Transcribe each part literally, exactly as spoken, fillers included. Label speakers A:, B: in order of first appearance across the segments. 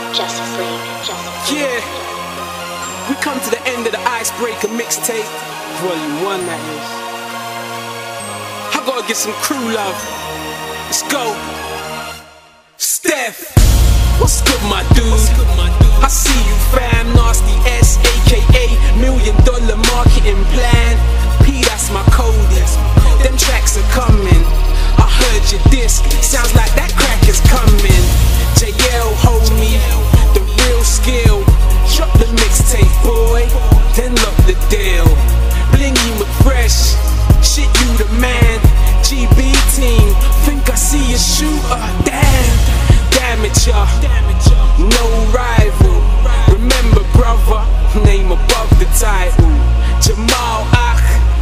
A: Justice League, Justice League.
B: Yeah, we come to the end of the Icebreaker mixtape, volume one that is. I gotta get some crew love. Let's go. Steph, what's good, my dude? I see you, fam. Nasty S, aka Million Dollar Marketing Plan. P, that's my coding. Them tracks are coming. I heard your disc. Sounds like that crack is coming. J L, homie, the real skill. Drop the mixtape, boy, then lock the deal. Blingy McFresh, shit, you the man. G B team, think I see a shooter. Damn, damage ya, no rival. Remember, brother, name above the title. Jamal Ach,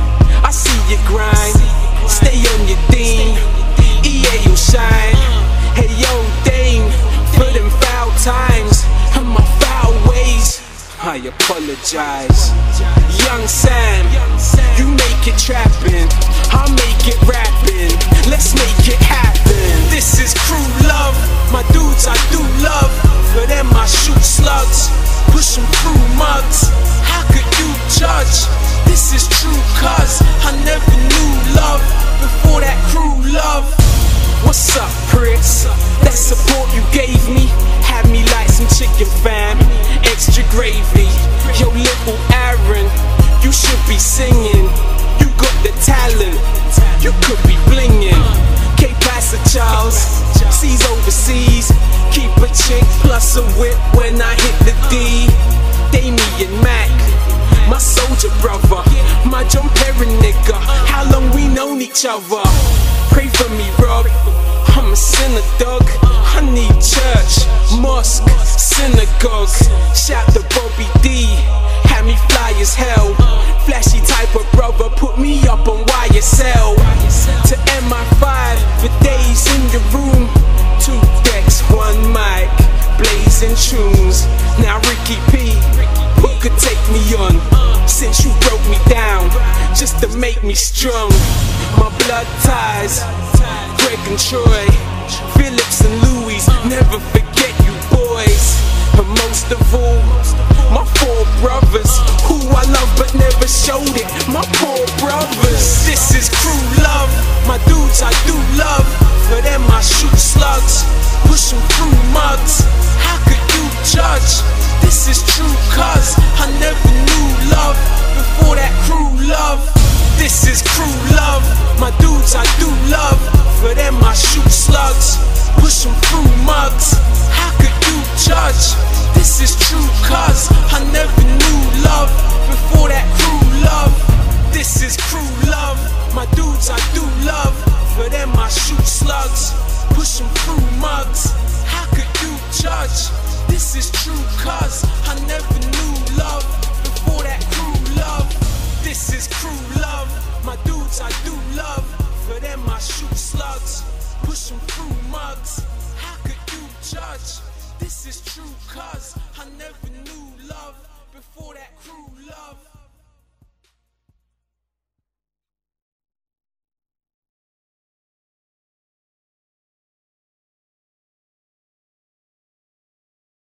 B: I see you grind. Stay on your theme, E A will shine. Hey yo, Dame, for them foul times and my foul ways, I apologize. Young Sam, you make it trapping, I'll make it rapping. Let's make it happen. This is crew love, my dudes I do love. For them I shoot slugs, push them through mugs. How could you judge? This is true, cuz I never knew love before that crew love. What's up, Chris? That support you gave me had me like some chicken, fam. Extra gravy. Yo, little Aaron, you should be singing. You got the talent, you could be blinging. K-Passer Charles, C's overseas. Keep a chick plus a whip when I hit the D. Damian Mac, my soldier brother, my John Perry nigga. How long we known each other? Pray for me, Rob, I'm a sinner, dog. I need church, mosque, synagogue. Shout to Bobby D, had me fly as hell. Flashy type of brother, put me up on Y S L. To M I five, for days in the room. Two decks, one mic, blazing tunes. Now Ricky P, who could take me on? Since you broke me down, just to make me strong. My blood ties, Greg and Troy, Phillips and Louis, never forget you boys. And most of all, my four brothers, who I love but never showed it. My poor brothers. This is crew love, my dudes I do love. For them I shoot slugs, push them through mugs. How could you judge? This is true, cuz I never knew love before that crew love. This is crew love, my dudes I do love. For them I shoot slugs, push them through mugs. How could you judge? This is true, cuz I never knew love before that crew love. This is crew love, my dudes I do love. For them I shoot slugs, push them through mugs. How could you judge? This is true, cuz I never knew love before that crew love. This is crew love, my dudes I do love. For them I shoot slugs, push them through mugs. How could you judge? This is true, cuz I never knew love before that crew love.